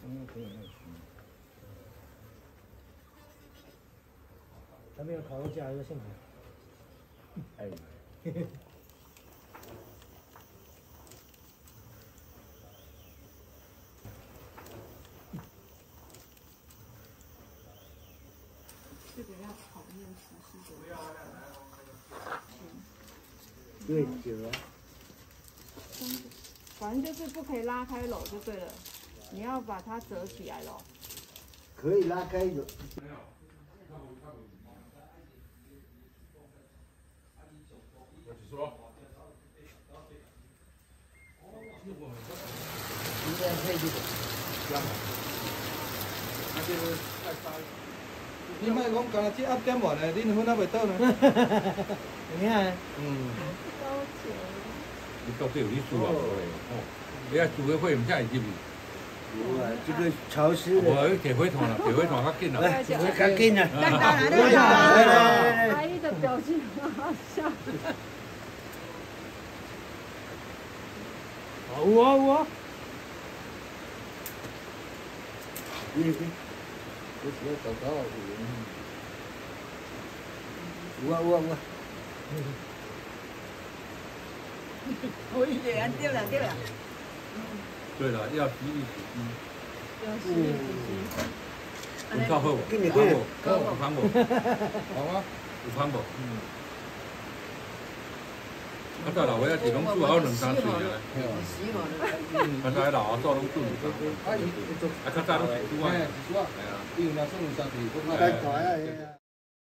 可以那他没有烤肉架，就现烤。哎。 这个要考验厨师的。 对，酒啊。 反正就是不可以拉开篓就对了，你要把它折起来咯。 可以拉开篓。应该可以的。 你莫讲干那只鸭点完嘞，恁粉还袂倒呢。 你看。 你到底有你煮啊？你要煮的火唔才会入去。 这个潮湿的。 我铁灰团了，铁灰团较紧了。 来，较紧了。 来，阿姨的表情好好笑。 有啊有啊。有啊。 可以的，对了。 对了，要洗一洗。 要洗一洗。 有炒好无？ 给你有汤无？ 好啊， 有汤无？啊，再老我要是拢煮好2、3岁了。 洗好了。 刚才老早拢煮2、3岁。啊，较早拢是煮啊。 是啊。伊有若算2、3岁， 太快啊！